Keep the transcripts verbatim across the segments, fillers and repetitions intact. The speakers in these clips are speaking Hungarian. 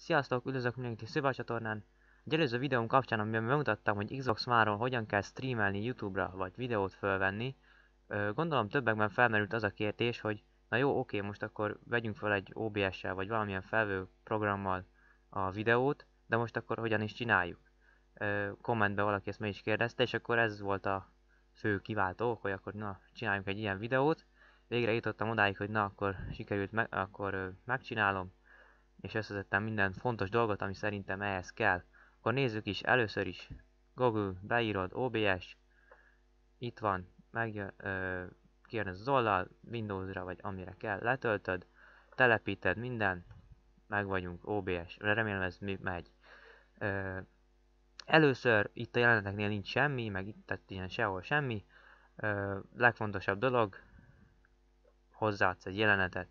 Sziasztok, üdvözlök mindenkit a Szöve a csatornán. Egy előző videóm kapcsán, amiben bemutattam, hogy Xbox One-ról hogyan kell streamelni YouTube-ra, vagy videót felvenni, gondolom többekben felmerült az a kérdés, hogy na jó, oké, most akkor vegyünk fel egy O B S-sel, vagy valamilyen felvő programmal a videót, de most akkor hogyan is csináljuk? Kommentben valaki ezt meg is kérdezte, és akkor ez volt a fő kiváltó, hogy akkor na, csináljunk egy ilyen videót. Végre jutottam odáig, hogy na, akkor sikerült, meg, akkor megcsinálom, és összeszedtem minden fontos dolgot, ami szerintem ehhez kell. Akkor nézzük is, először is Google, beírod O B S, itt van, megjön, ö, kijön ez az oldal, Windowsra vagy amire kell, letöltöd, telepíted minden, meg vagyunk O B S, remélem ez megy. Ö, először itt a jeleneteknél nincs semmi, meg itt tehát ilyen sehol semmi. Ö, legfontosabb dolog, hozzáadsz egy jelenetet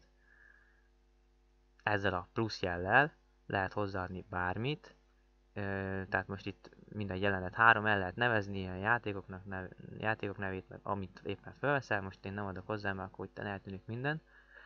ezzel a plusz jellel, lehet hozzáadni bármit, ö, tehát most itt minden jelenet három el lehet nevezni, ilyen játékoknak nev, játékok nevét, meg amit éppen felveszel, most én nem adok hozzá, mert akkor itt eltűnik minden.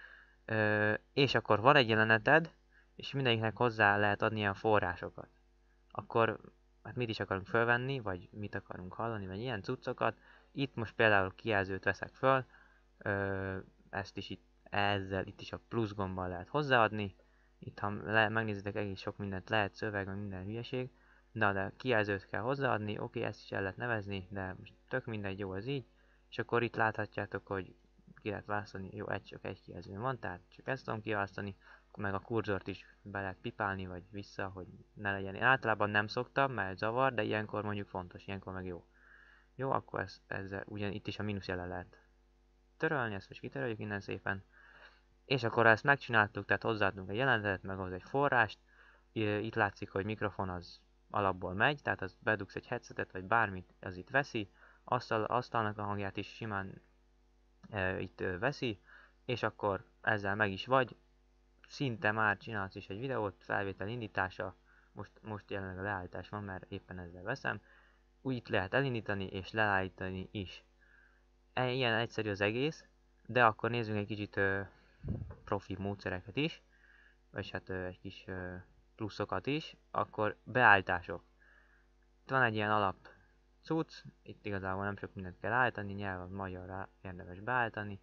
Ö, és akkor van egy jeleneted, és mindegyiknek hozzá lehet adni ilyen forrásokat. Akkor hát mit is akarunk felvenni, vagy mit akarunk hallani, vagy ilyen cuccokat. Itt most például kijelzőt veszek föl, ö, ezt is itt, ezzel itt is a plusz gombbal lehet hozzáadni. Itt ha le, megnézitek, egész sok mindent lehet, szöveg, meg minden hülyeség. Na, de kijelzőt kell hozzáadni, oké, okay, ezt is el lehet nevezni, de most tök mindegy, jó az így. És akkor itt láthatjátok, hogy ki lehet választani, jó, egy csak egy kijelző van, tehát csak ezt tudom kiválasztani, meg a kurzort is be lehet pipálni, vagy vissza, hogy ne legyen. Én általában nem szoktam, mert zavar, de ilyenkor mondjuk fontos, ilyenkor meg jó. Jó, akkor ez, ezzel ugyan itt is a mínusz jelen lehet törölni, ezt most kitöröljük innen szépen. És akkor ezt megcsináltuk, tehát hozzáadunk egy jelenetet, meg hozzá egy forrást. Itt látszik, hogy mikrofon az alapból megy, tehát az bedugsz egy headsetet, vagy bármit, az itt veszi. Asztal, asztalnak a hangját is simán e, itt e, veszi, és akkor ezzel meg is vagy. Szinte már csinálsz is egy videót, felvétel indítása, most, most jelenleg a leállítás van, mert éppen ezzel veszem. Úgy itt lehet elindítani és leállítani is. Ilyen egyszerű az egész, de akkor nézzünk egy kicsit ö, profi módszereket is, vagy hát ö, egy kis ö, pluszokat is. Akkor beállítások. Itt van egy ilyen alap cucc, itt igazából nem sok mindent kell állítani, nyelven magyarra érdemes beállítani.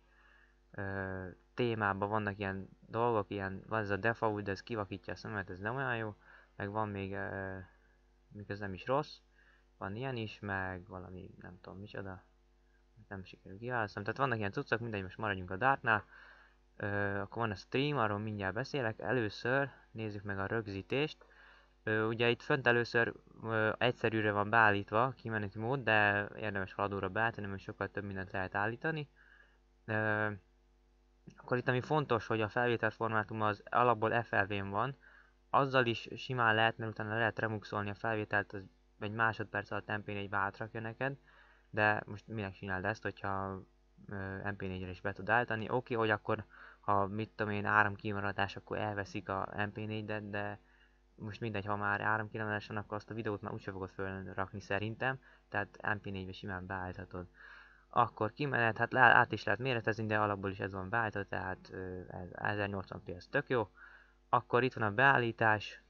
Ö, témában vannak ilyen dolgok, ilyen, van ez a default, de ez kivakítja a szemet, ez nem olyan jó. Meg van még, ö, még ez nem is rossz, van ilyen is, meg valami, nem tudom micsoda, nem sikerül kiválasztani. Tehát vannak ilyen cuccok, mindegy, most maradjunk a Dartnál. Ö, akkor van a stream, arról mindjárt beszélek. Először nézzük meg a rögzítést. Ö, ugye itt fönt először ö, egyszerűre van beállítva, kimeneti mód, de érdemes haladóra beállítani, mert sokkal több mindent lehet állítani. Ö, akkor itt ami fontos, hogy a felvételformátum az alapból F L V-n van, azzal is simán lehet, mert utána lehet remuxolni a felvételt, az egy másodperc alatt M P négybe átrakja neked, de most minek csináld ezt, hogyha M P négyre is be tud állítani. Oké, okay, hogy akkor, ha mit tudom én, áramkimaradás, akkor elveszik a M P négyet, de most mindegy, ha már áramkimaradás van, akkor azt a videót már úgyse fogod fölrakni szerintem, tehát M P négybe simán beállíthatod. Akkor kimenet, hát át is lehet méretezni, de alapból is ez van beállítva, tehát ez ezernyolcvan p ez tök jó. Akkor itt van a beállítás,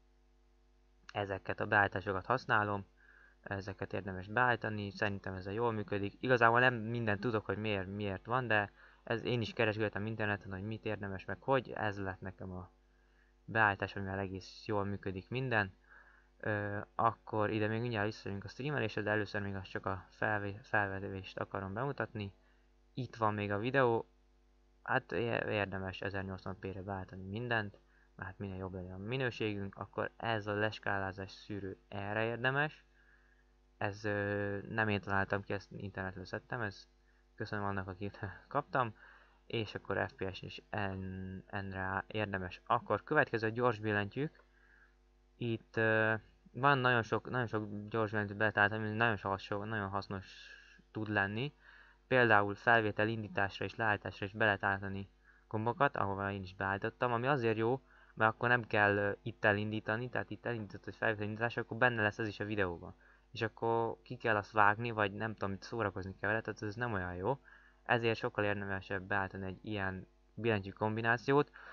ezeket a beállításokat használom, ezeket érdemes beállítani, szerintem ez jól működik. Igazából nem mindent tudok, hogy miért, miért van, de ez én is keresgéltem interneten, hogy mit érdemes, meg hogy, ez lett nekem a beállítás, amivel egész jól működik minden. Ö, akkor ide még mindjárt visszajövünk a streamelésre, de először még azt csak a felvevést akarom bemutatni. Itt van még a videó, hát érdemes ezernyolcvan p-re beállítani mindent, mert hát minél jobb legyen a minőségünk, akkor ez a leskálázás szűrő erre érdemes. Ez ö, nem én találtam ki, ezt internetről szedtem, ez köszönöm annak, akit kaptam, és akkor F P S is N-re érdemes. Akkor következő gyors billentyűk. Itt ö, van nagyon sok, nagyon sok gyors billentyűt beletáltam, ami nagyon, sok, nagyon hasznos tud lenni. Például felvétel indításra és leállításra is be lehet állítani gombokat, ahova én is beállítottam, ami azért jó, mert akkor nem kell uh, itt elindítani, tehát itt elindított egy felvétel indítás, akkor benne lesz ez is a videóban. És akkor ki kell azt vágni, vagy nem tudom, mit szórakozni kell vele, tehát ez nem olyan jó. Ezért sokkal érdemesebb beállítani egy ilyen billentyű kombinációt,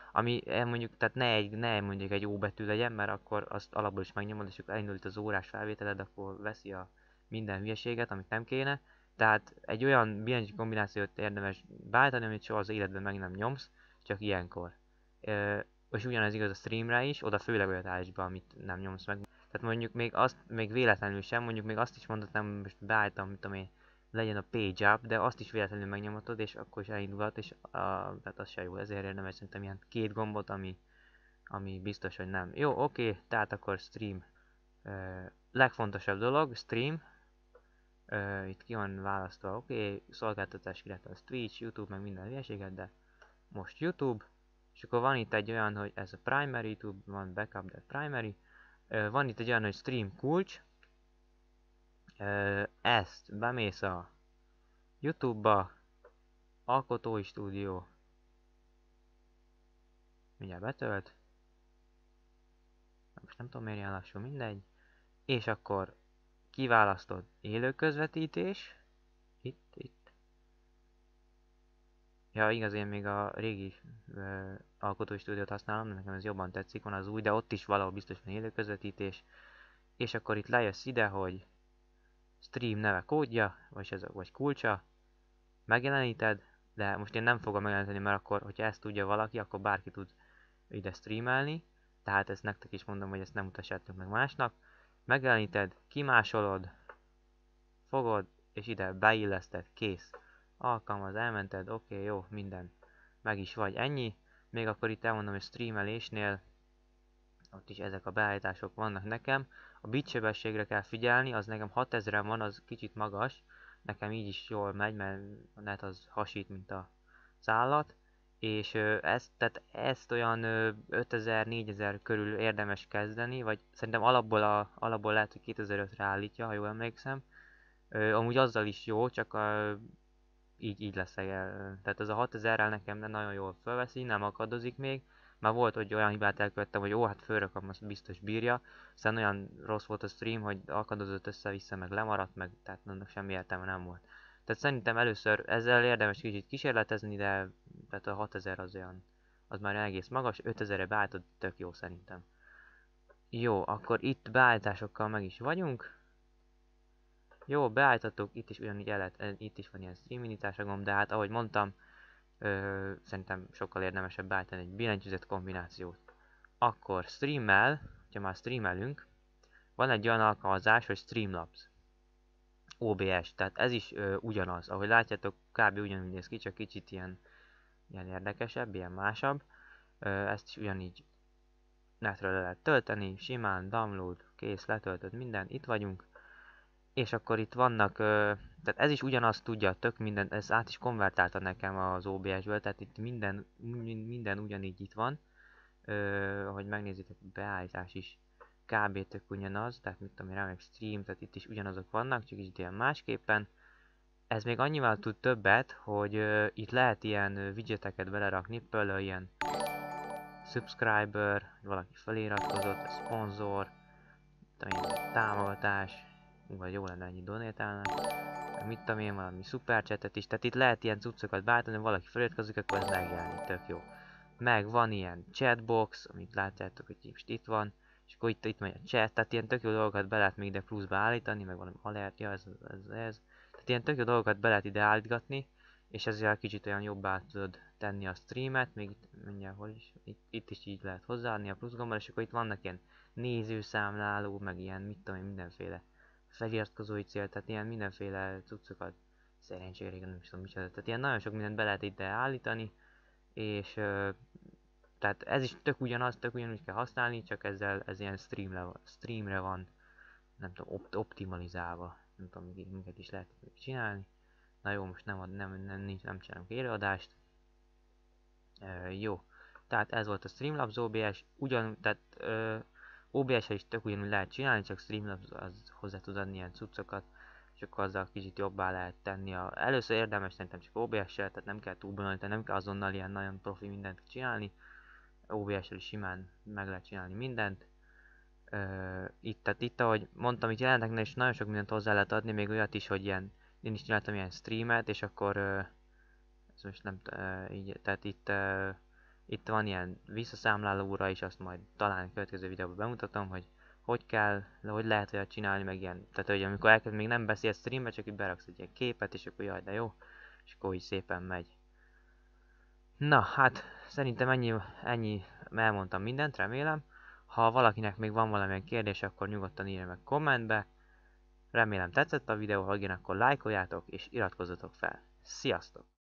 ami eh, mondjuk, tehát ne, egy, ne mondjuk egy ó betű legyen, mert akkor azt alapból is megnyomod, és akkor elindult az órás felvételed, akkor veszi a minden hülyeséget, amit nem kéne. Tehát egy olyan billentyű kombinációt érdemes beállítani, amit soha az életben meg nem nyomsz, csak ilyenkor. Ö, és ugyanez igaz a streamre is, oda főleg olyat állíts be, amit nem nyomsz meg. Tehát mondjuk még azt, még véletlenül sem, mondjuk még azt is mondhatnám, most beállítom, mit tudom én, legyen a page up, de azt is véletlenül megnyomhatod, és akkor is elindulhat, és a, tehát az se jó, ezért érdemes szerintem ilyen két gombot, ami, ami biztos, hogy nem. Jó, oké, okay, tehát akkor stream. Uh, legfontosabb dolog, stream. Uh, itt ki van választva, oké, okay, szolgáltatás királyta az Twitch, YouTube, meg minden hülyeséget, de most YouTube. És akkor van itt egy olyan, hogy ez a primary, YouTube, van backup, de primary. Uh, van itt egy olyan, hogy stream kulcs. Uh, ezt bemész a YouTube-ba, Alkotói Stúdió, mindjárt betölt, most nem tudom miért ilyen lassú, mindegy, és akkor kiválasztod élő közvetítés, itt, itt, ja igaz, én még a régi uh, Alkotói Stúdiót használom, nekem ez jobban tetszik, van az új, de ott is valahol biztos van élő közvetítés, és akkor itt lejössz ide, hogy stream neve kódja, vagy, ez, vagy kulcsa, megjeleníted, de most én nem fogom megjeleníteni, mert akkor, hogyha ezt tudja valaki, akkor bárki tud ide streamelni, tehát ezt nektek is mondom, hogy ezt nem mutassátok meg másnak. Megjeleníted, kimásolod, fogod, és ide beilleszted, kész. Alkalmaz, elmented, oké, okay, jó, minden. Meg is vagy, ennyi. Még akkor itt elmondom, hogy streamelésnél, ott is ezek a beállítások vannak nekem. A bitsebességre kell figyelni, az nekem hatezren van, az kicsit magas. Nekem így is jól megy, mert a net az hasít, mint a szállat. És ö, ezt, tehát ezt olyan ötezer-négyezer körül érdemes kezdeni, vagy szerintem alapból, a, alapból lehet, hogy kétezer-ötre állítja, ha jól emlékszem. Ö, amúgy azzal is jó, csak a, így, így lesz el. Tehát ez a hatezerrel nekem nem nagyon jól felveszi, nem akadozik még. Már volt, hogy olyan hibát elkövettem, hogy jó, hát fölrakom, azt biztos bírja. Aztán olyan rossz volt a stream, hogy akadozott össze-vissza, meg lemaradt, meg tehát annak semmi értelme nem volt. Tehát szerintem először ezzel érdemes kicsit kísérletezni, de tehát a hatezer az olyan, az már egész magas, ötezerre beállítod, tök jó szerintem. Jó, akkor itt beállításokkal meg is vagyunk. Jó, beállítottuk, itt is ugyanígy el lehet, itt is van ilyen stream indítása gomb, de hát ahogy mondtam, ö, szerintem sokkal érdemesebb beállítani egy billentyűzet kombinációt. Akkor streammel, ha már streamelünk, van egy olyan alkalmazás, hogy Streamlabs. o bé es, tehát ez is ö, ugyanaz, ahogy látjátok, kb. Ugyanúgy néz ki, csak kicsit ilyen, ilyen érdekesebb, ilyen másabb. Ö, ezt is ugyanígy netről le lehet tölteni, simán, download, kész, letöltött minden, itt vagyunk. És akkor itt vannak, ö, tehát ez is ugyanazt tudja, tök minden, ez át is konvertálta nekem az o bé es-ből, tehát itt minden, minden ugyanígy itt van. Ö, ahogy megnézitek, beállítás is kb. Tök ugyanaz, tehát mit tudom én, meg stream, tehát itt is ugyanazok vannak, csak így ilyen másképpen. Ez még annyival tud többet, hogy ö, itt lehet ilyen widgeteket belerakni, például ilyen subscriber, valaki feliratkozott, szponzor, támogatás, vagy jó lenne ennyi donétálnak, mit tudom én, valami superchatet is, tehát itt lehet ilyen cuccokat beállítani, ha valaki feliratkozik, akkor ez megjelenik, tök jó. Meg van ilyen chatbox, amit látjátok, hogy most itt van, és akkor itt, itt megy a chat, tehát ilyen tök jó dolgokat be lehet még ide pluszba állítani, meg valami alertja, ez, ez, ez. Tehát ilyen tök jó dolgokat be lehet ide állítgatni, és ezzel kicsit olyan jobbá tudod tenni a streamet, még itt, mindjárt hol is, itt, itt is így lehet hozzáadni a plusz gombbal, és akkor itt vannak ilyen nézőszámláló, meg ilyen, mit tudom én, mindenféle feliratkozói cél, tehát ilyen mindenféle cuccokat, szerencsére nem is tudom micsoda, tehát ilyen nagyon sok mindent be lehet ide állítani, és ö, tehát ez is tök ugyanaz, tök ugyanúgy kell használni, csak ezzel ez ilyen streamre, streamre van, nem tudom, opt optimalizálva, nem tudom, minket is lehet csinálni. Na jó, most nem, ad, nem, nem, nincs, nem csinálunk élőadást. E, jó, tehát ez volt a Streamlabs o bé es, ugyan, tehát ö, o bé es-el is tök ugyanúgy lehet csinálni, csak Streamlabs az hozzá tud adni ilyen cuccokat, és akkor azzal kicsit jobbá lehet tenni. A, először érdemes szerintem csak o bé es-sel, tehát nem kell túl bonyolítani, nem kell azonnal ilyen nagyon profi mindent csinálni. o bé es-el is simán meg lehet csinálni mindent. Uh, itt, tehát itt, ahogy mondtam, itt jelenteknél is nagyon sok mindent hozzá lehet adni, még olyat is, hogy ilyen, én is csináltam ilyen streamet, és akkor, uh, ez most nem, uh, így, tehát itt, uh, Itt van ilyen visszaszámláló óra is, azt majd talán a következő videóban bemutatom, hogy hogy kell, hogy lehet olyat csinálni, meg ilyen. Tehát, hogy amikor elkezd, még nem beszél streambe, csak így beraksz egy ilyen képet, és akkor jaj, de jó, és akkor így szépen megy. Na, hát szerintem ennyi, ennyi elmondtam mindent, remélem. Ha valakinek még van valamilyen kérdés, akkor nyugodtan írja meg kommentbe. Remélem tetszett a videó, ha igen, akkor lájkoljátok és iratkozzatok fel. Sziasztok!